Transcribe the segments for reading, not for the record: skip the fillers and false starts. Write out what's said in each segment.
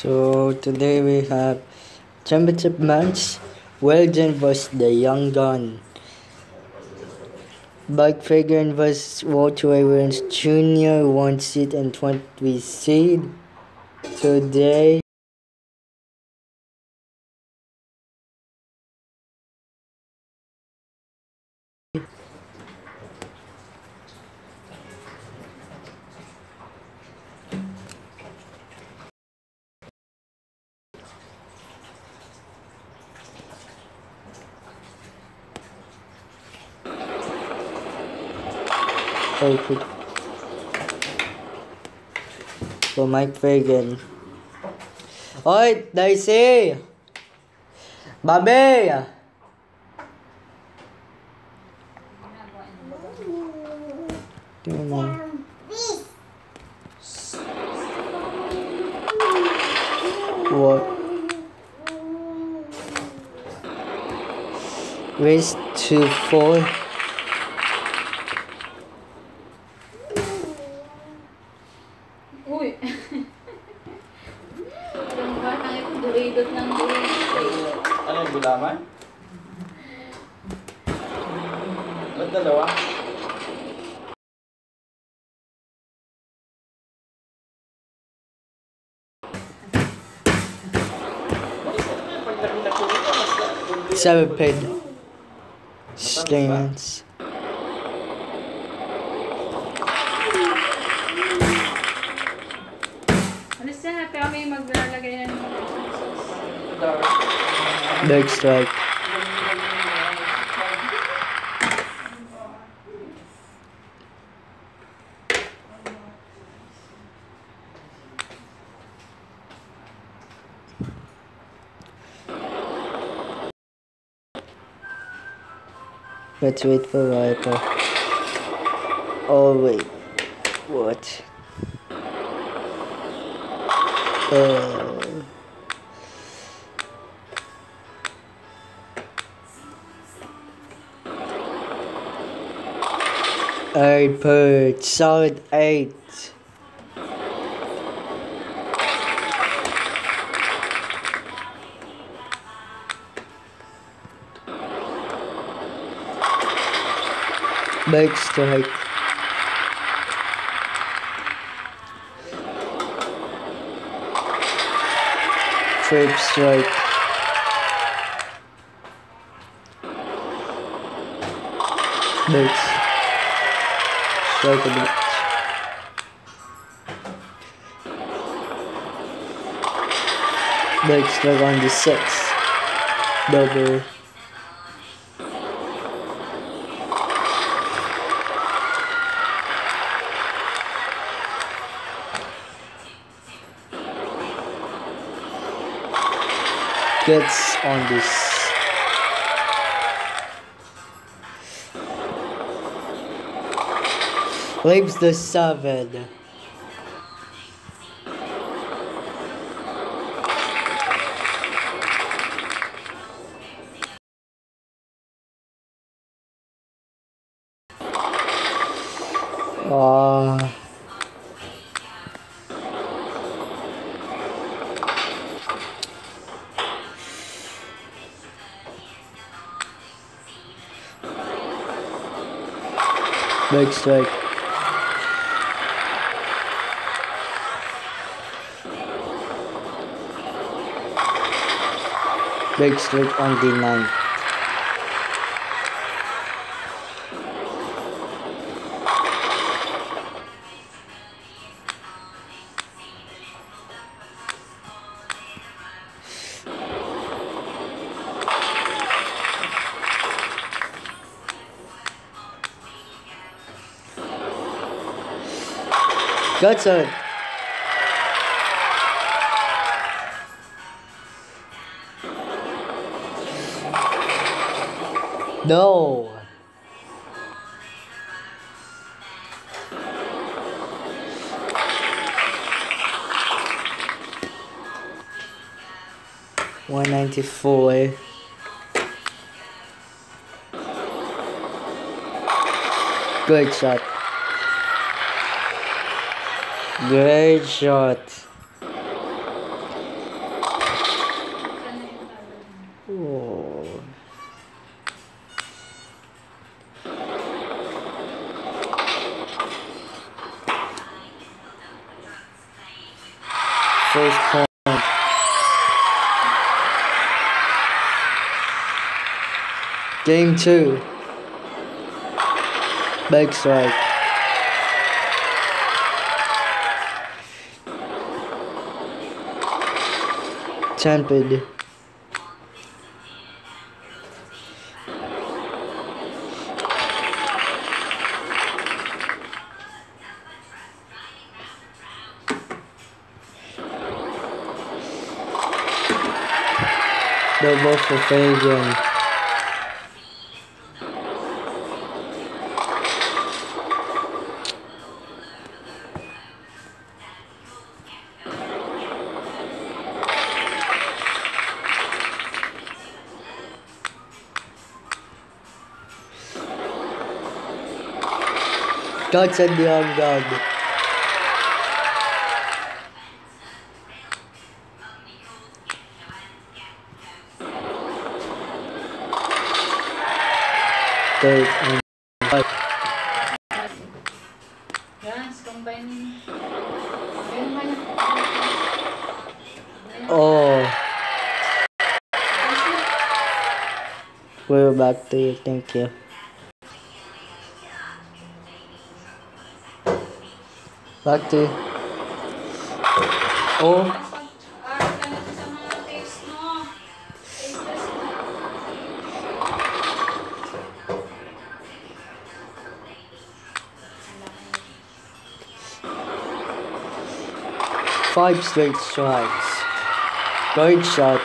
So today we have championship match. Weldon vs the Young Gun. Buck Fagan vs Walter Evans Jr. 1 seed and 20 seed. Today open for Mike Fagan. Oi, Daisy! Babe! Tingnan mo. What? Race to 4. Uy! Ang batang ito, duridot ng duridot. Ano yung gulaman? Ba't dalawa? Centipede stands. Alis na, pero may maglalagay ng Big strike. Let's wait for Viper. Oh wait, what? Alright, Perch, solid 8. Big strike. Trip strike. Big strike a bit. Big strike on the 6. Double. Gets on this. Leaves the 7. Big strike. Big strike on the 9. Guts it. No. $194. Good shot. Great shot. first point. Game 2. Back strike. Champion. Double for Fagan. God said beyond God. Third and five. Yes, combine. Ayun naman. Oh, we're back to you. Thank you. Back to you. Oh, Aaral ka na sa mga taste mo. Taste test mo. 5 straight strikes. Third shot.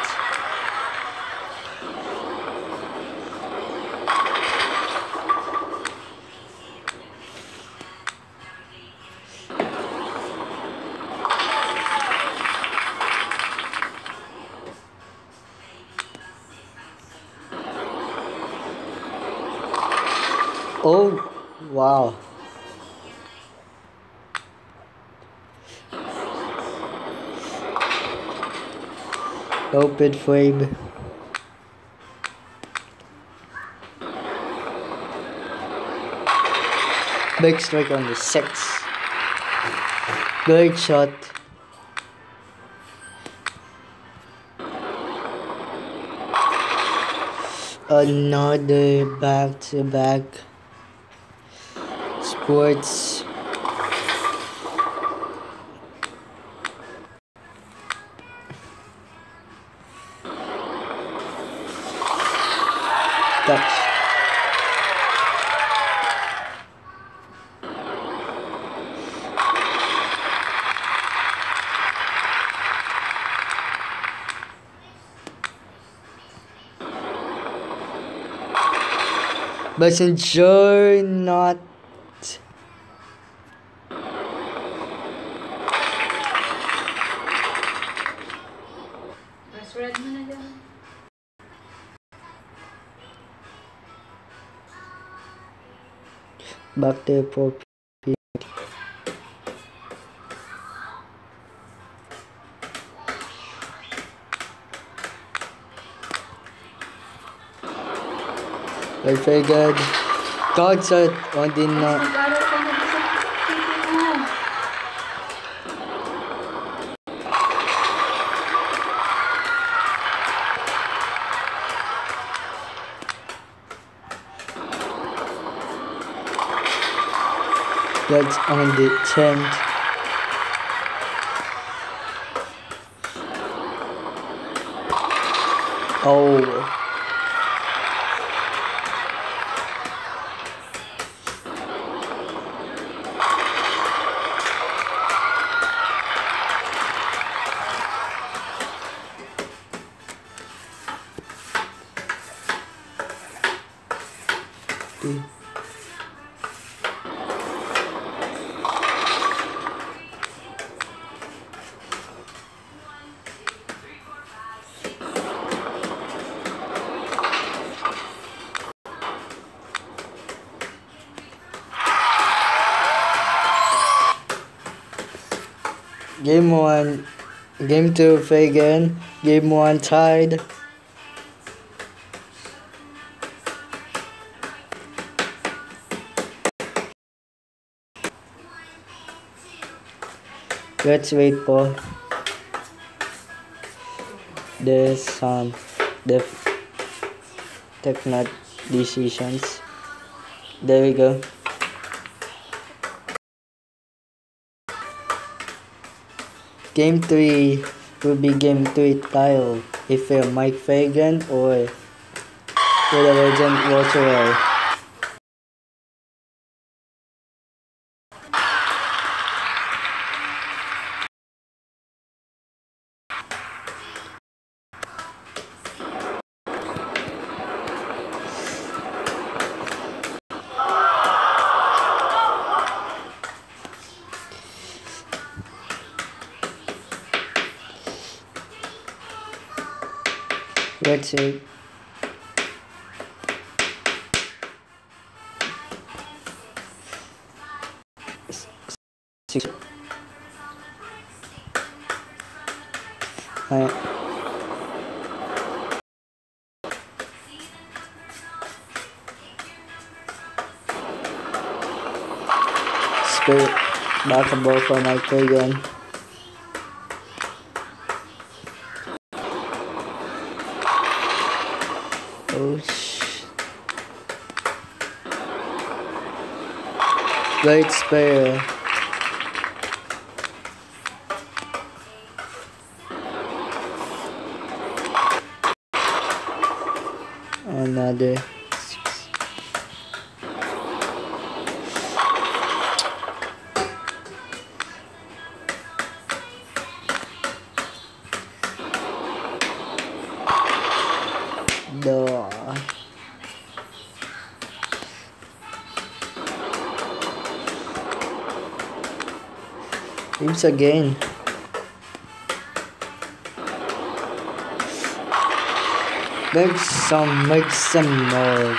Oh, wow. Open frame. Big strike on the 6. Great shot. Another back-to-back sports. Touch. Messenger not. Press red mo na dyan. Back to 4 Very good. God shot on the not. Mag-aaral ka na sa titi mo. That's on the 10th. Oh. Game 1, Game 2, Fagan. Game 1 tied. Let's wait po. there's some def- technical decisions. There we go. Game 3 will be game 3 title. If you're Mike Fagan or the legend Walter Ray. Let's see. Six. Spirit back a ball for Mike Fagan. Oh great spare. Another 6. Duh. Oops again. Make some noise.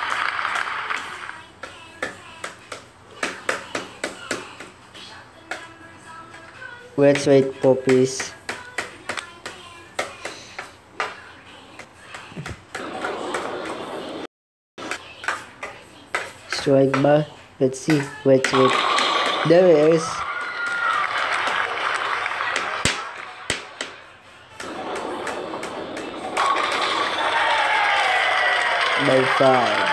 Let's wait, puppies. Strike bar. Let's see. Wait. There it is. By 5.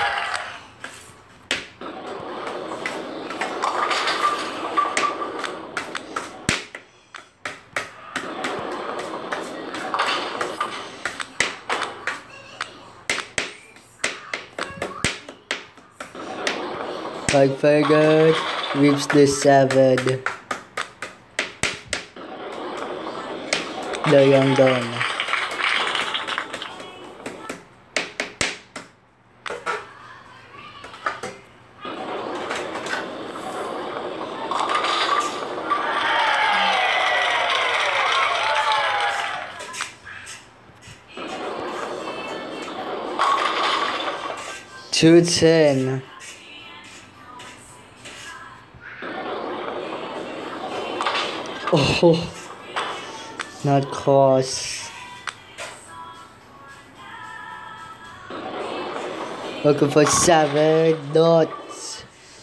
Mike Fagan reaps the 7. The young gun. Two 10. Oh, not close. Looking for 7 dots.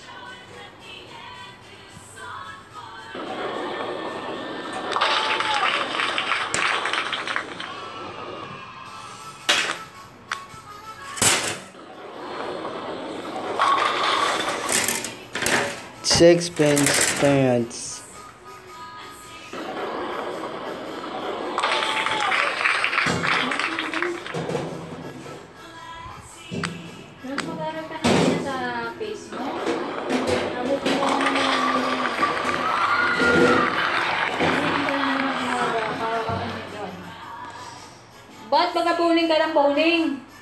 Sixpence pants. Mag-aral ka na sa Facebook. Abot mo ba't baga-bowling ka ng bowling?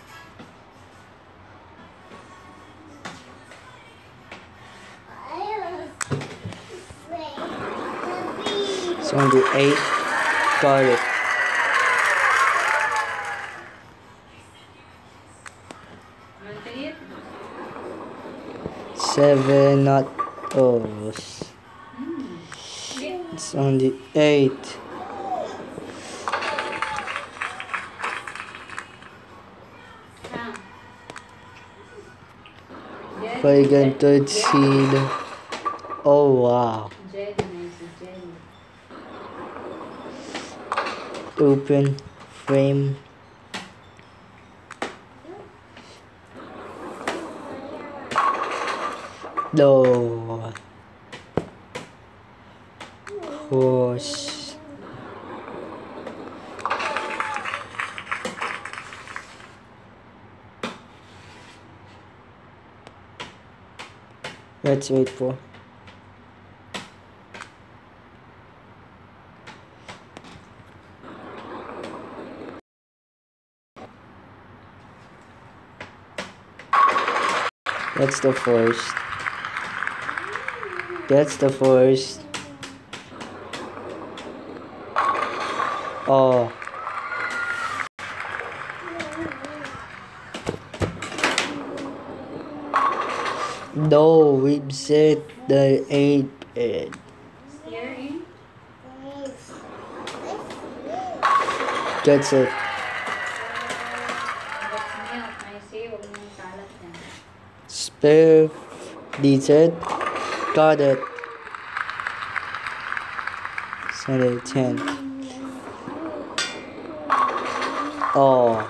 It's only 8. Got it. Maliit. 7 not O's. It's only 8. Fagan third seed. Oh wow. Jelly, nice jelly. Open frame. No. Horse. Let's wait for. That's the first. That's the first. Oh. No, we've set the 8-bit. Steering. That's it. That's milk. I say, huwag mong kalat yan. Spare. Dessert. Got it. Sunday 10. Oh.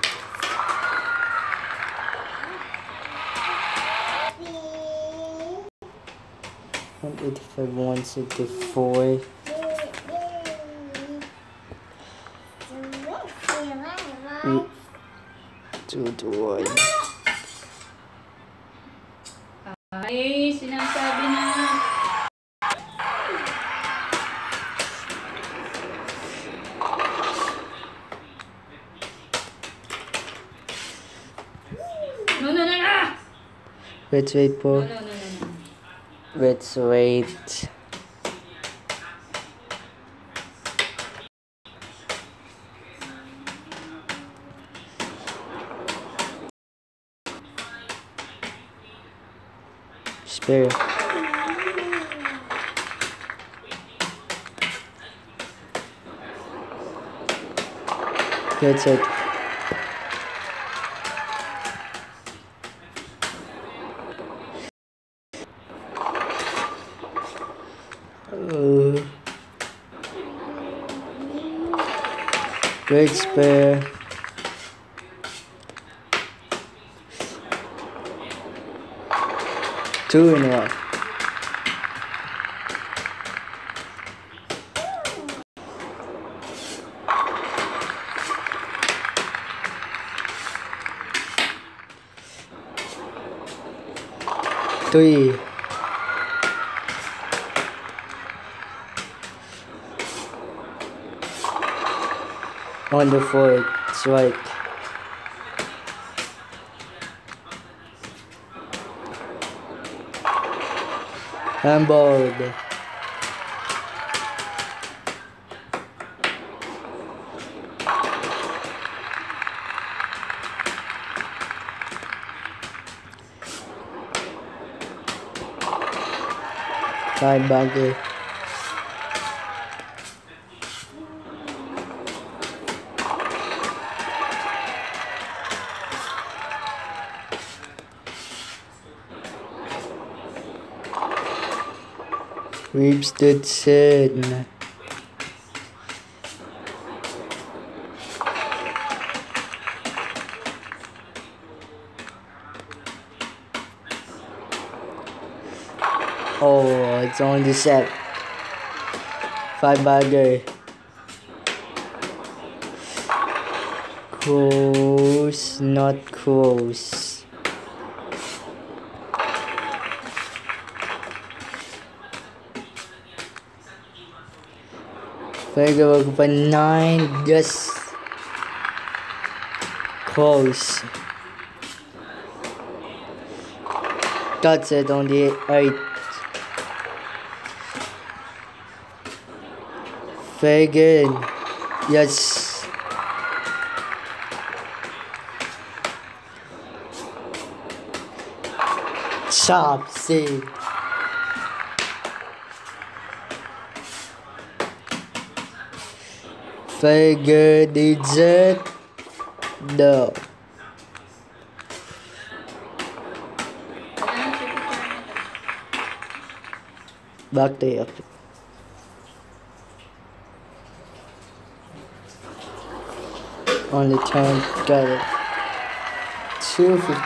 185, 164. Two to one. Ay, sinasabi na. No. Let's wait for. No. Let's wait. Spare. That's it. Great spare. Two in one. Three. On the fourth strike. Handballed. Five bagger. We've stood sin. Oh, it's on the set. Five bagger. Close, not close. Figure pa 9, just close. That's it on the 8. Very good. Yes. Sharp save. Very good. Is it? No. Back to you. on the turn. Got it. 250.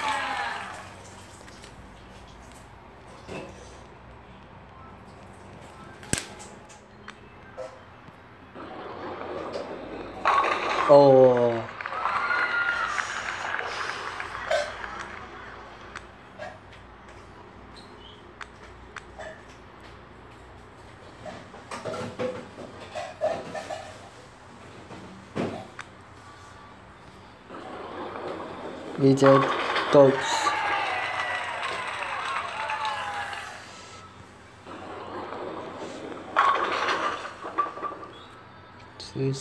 Oh. Wizard goes. Two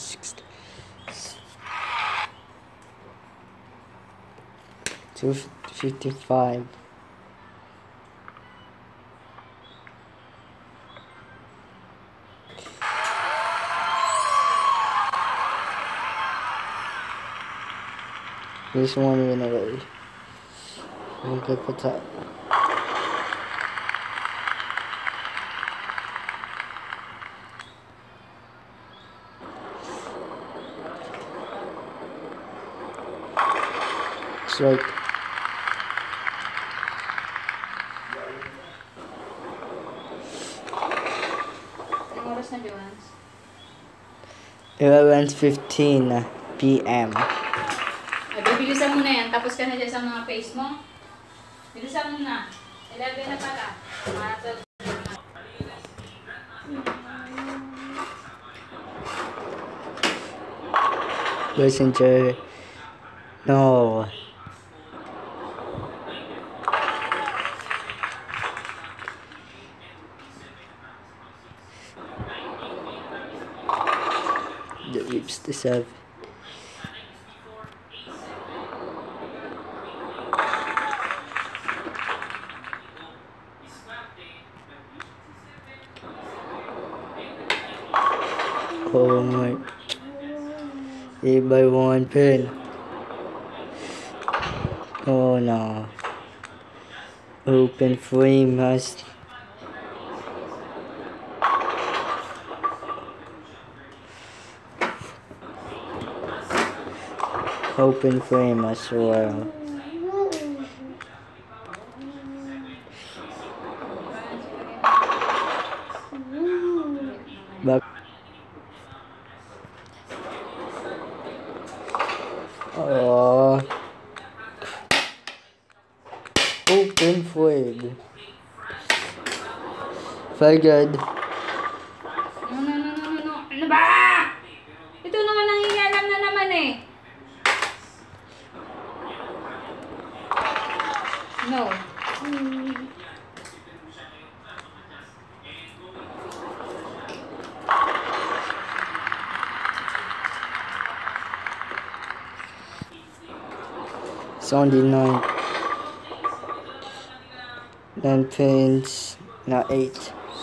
255. This one went away. I'm good for that. Strike. Anong oras na, Joans? 11:15 p.m. Ay, bibilisan mo na yan. Tapos ka na dyan sa mga face mo. Bilisan mo na. 11 na pala. Mga 12. Messenger. No. The whips the 7. Oh my. 8 by 1 pin. Oh no. Open frame must. Open frame as well. Back. Oh. Open frame. Very good. No. Ano ba? Ito naman ang hiyalam na naman eh. No. It's only 9. 9 pins. Now 8.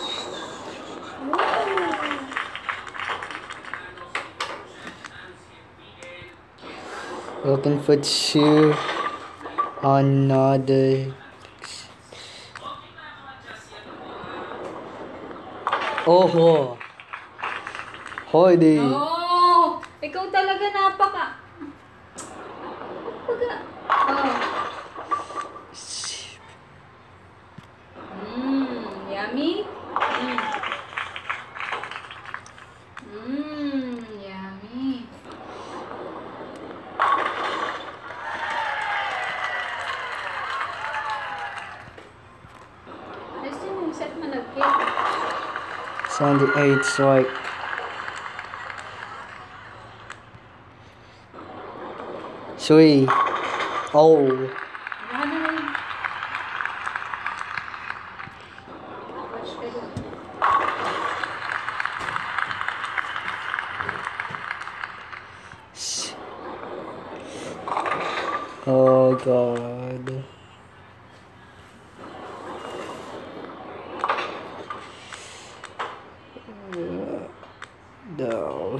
Looking for 2. Another. Oh. Holy. Oh, ikaw talaga napaka. Oh. Yummy. Yummy. Gusto yung set malagkit. It's on the 8 strike. Three. Oh. Ano na yun? Watch ka doon. Oh God. No.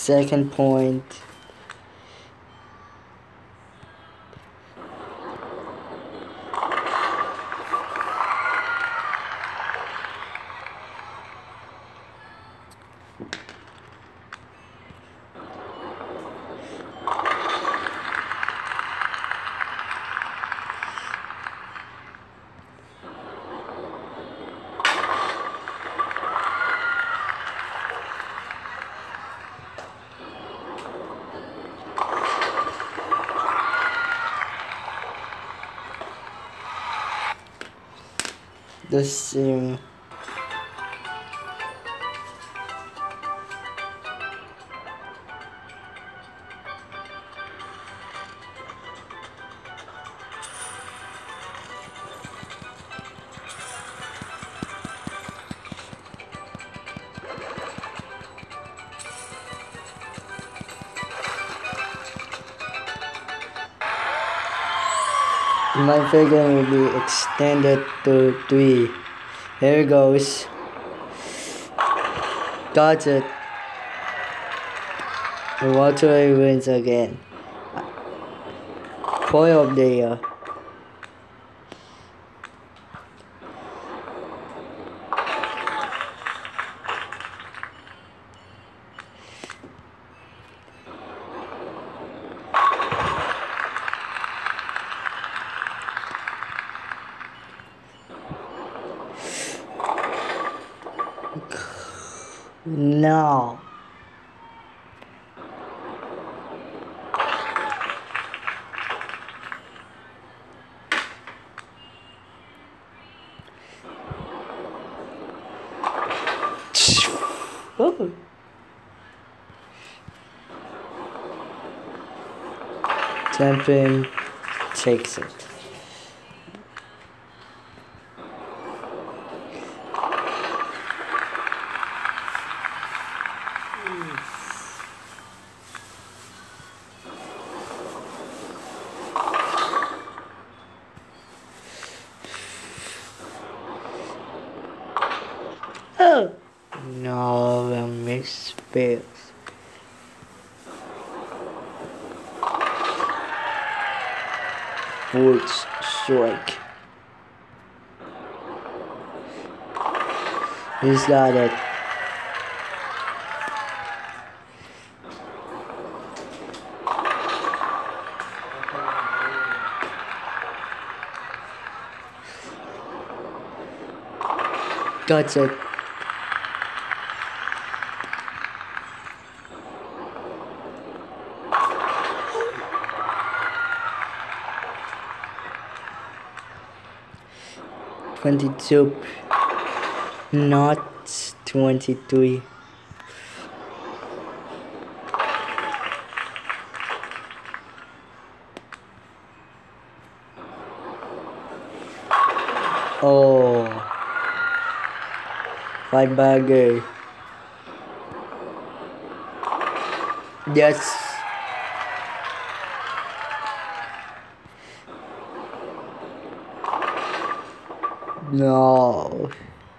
Second point. The same. My figure will be extended to 3. Here goes. Got it. The waterway wins again. Player of the year. No. Oh. Champion takes it. Oh. No, I missed space. Fourth strike. He's got it. Got it. $22, not 23. Oh, 5-bagger. Yes. No.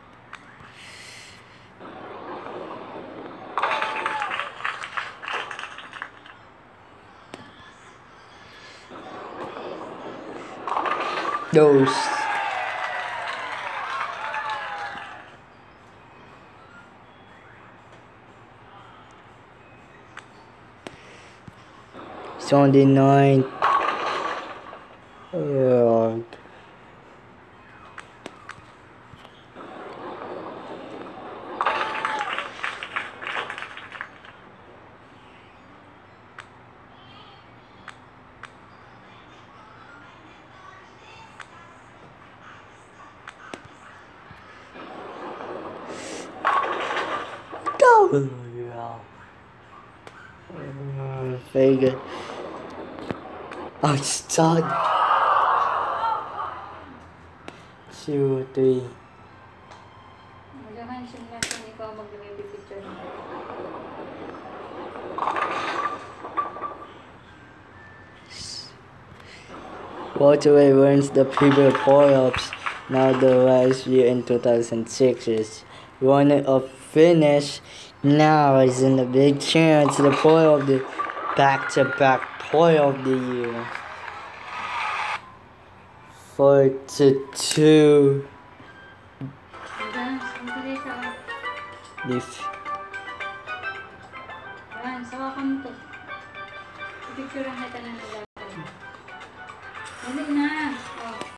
Those. Sunday night. Yeah. Go. Yeah. Very good. Oh, it's done. 2, 3. Mag-mention lang kung ikaw mag-picture na. Waterway wins the previous playoffs. Now the last year in 2006 is runner-up finish Now is in the big chance the play of the back-to-back play of the year. 4-2. If Yan, sawa ka mo to. Picture ang kita na nalagay. Dali na.